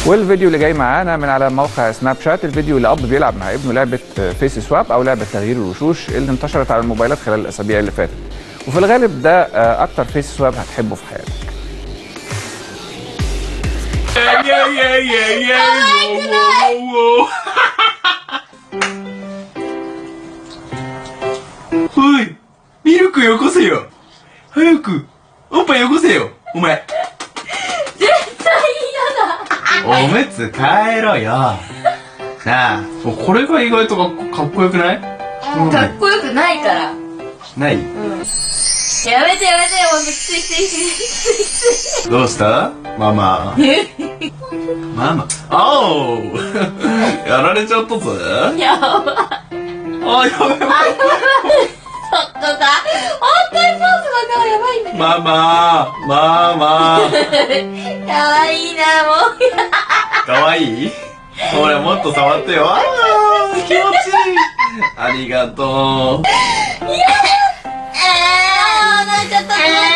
والفيديو اللي جاي معانا من على موقع سناب شات، الفيديو اللي اب بيلعب مع ابنه لعبه فيس سواب او لعبه تغيير الوشوش اللي انتشرت على الموبايلات خلال الاسابيع اللي فاتت، وفي الغالب ده اكتر فيس سواب هتحبه في حياتك. おい、ミルクよこせよ。早く、おっぱいよこせよ、お前。 絶対嫌だ。 おむつ変えろよ。なあ、これが意外とかっこよくない？ かっこよくないから。 ない？ うん。やめてやめて、もうきついきついきついきつい。 どうしたママ。ママ。あおやられちゃったぜ。 やばい。 あ、やばい。 ちょっとさ、本当にソースの顔やばいんだけど。 ママ。 かわいいな、もう。 かわいい？ほら、もっと触ってよ。あー、気持ちいい。ありがとう。 なんかちょっと